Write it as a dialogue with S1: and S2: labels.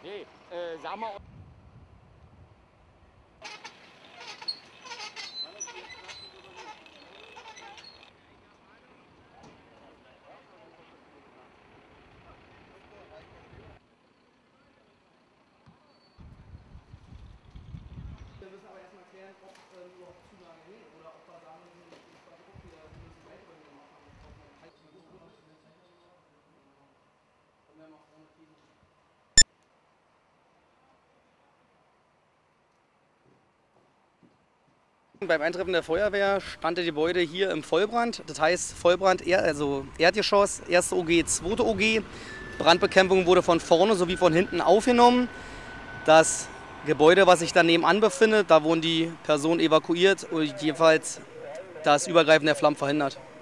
S1: Nee, sag mal.
S2: Wir müssen aber erstmal klären, ob überhaupt Zulagen geht oder ob wir sagen, wir müssen weitere machen.
S3: Beim Eintreffen der Feuerwehr stand das Gebäude hier im Vollbrand. Das heißt Vollbrand, also Erdgeschoss, erste OG, zweite OG. Brandbekämpfung wurde von vorne sowie von hinten aufgenommen. Das Gebäude, was sich da nebenan befindet, da wurden die Personen evakuiert und jedenfalls das Übergreifen der Flammen verhindert.